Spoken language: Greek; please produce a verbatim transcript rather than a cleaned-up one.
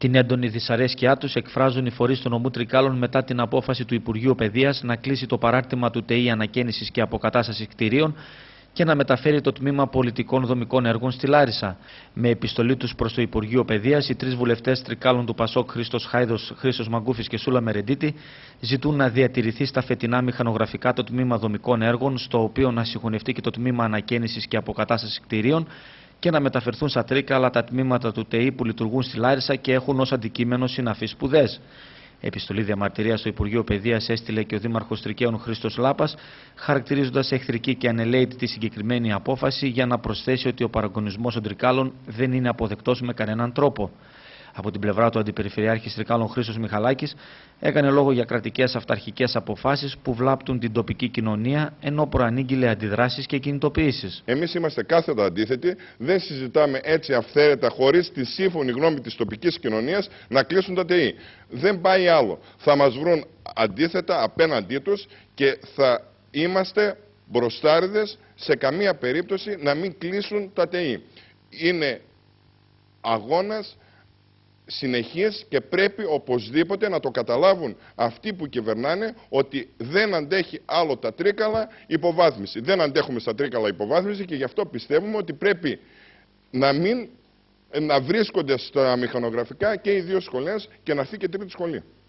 Την έντονη δυσαρέσκειά τους εκφράζουν οι φορείς του νομού Τρικάλων μετά την απόφαση του Υπουργείου Παιδείας να κλείσει το παράρτημα του ΤΕΗ ανακαίνησης και αποκατάστασης κτηρίων και να μεταφέρει το τμήμα πολιτικών δομικών έργων στη Λάρισα. Με επιστολή τους προς το Υπουργείο Παιδείας, οι τρεις βουλευτές Τρικάλων του Πασόκ, Χρήστος Χάιδος, Χρήστος Μαγκούφης και Σούλα Μερεντίτη, ζητούν να διατηρηθεί στα φετινά μηχανογραφικά το τμήμα δομικών έργων, στο οποίο να συγχωνευτεί και το τμήμα ανακαίνησης και αποκατάστασης κτηρίων, και να μεταφερθούν στα Τρίκαλα τα τμήματα του ΤΕΗ που λειτουργούν στη Λάρισα και έχουν ως αντικείμενο συναφείς σπουδές. Επιστολή διαμαρτυρίας στο Υπουργείο Παιδείας έστειλε και ο Δήμαρχος Τρικαίων Χρήστος Λάπας, χαρακτηρίζοντας εχθρική και ανελαίτη τη συγκεκριμένη απόφαση, για να προσθέσει ότι ο παραγωνισμός των Τρικάλων δεν είναι αποδεκτός με κανέναν τρόπο. Από την πλευρά του Αντιπεριφερειάρχης Τρικάλων Χρήστος Μιχαλάκης έκανε λόγο για κρατικές αυταρχικές αποφάσεις που βλάπτουν την τοπική κοινωνία, ενώ προανήγγειλε αντιδράσεις και κινητοποιήσεις. Εμείς είμαστε κάθετα αντίθετοι, δεν συζητάμε έτσι αυθαίρετα, χωρίς τη σύμφωνη γνώμη της τοπικής κοινωνίας, να κλείσουν τα ΤΕΗ. Δεν πάει άλλο. Θα μας βρουν αντίθετα απέναντί τους και θα είμαστε μπροστάριδες σε καμία περίπτωση να μην κλείσουν τα ΤΕΗ. Είναι αγώνας συνεχής και πρέπει οπωσδήποτε να το καταλάβουν αυτοί που κυβερνάνε, ότι δεν αντέχει άλλο τα Τρίκαλα υποβάθμιση. Δεν αντέχουμε στα Τρίκαλα υποβάθμιση και γι' αυτό πιστεύουμε ότι πρέπει να μην να βρίσκονται στα μηχανογραφικά και οι δύο σχολές και να έρθει και τρίτη σχολή.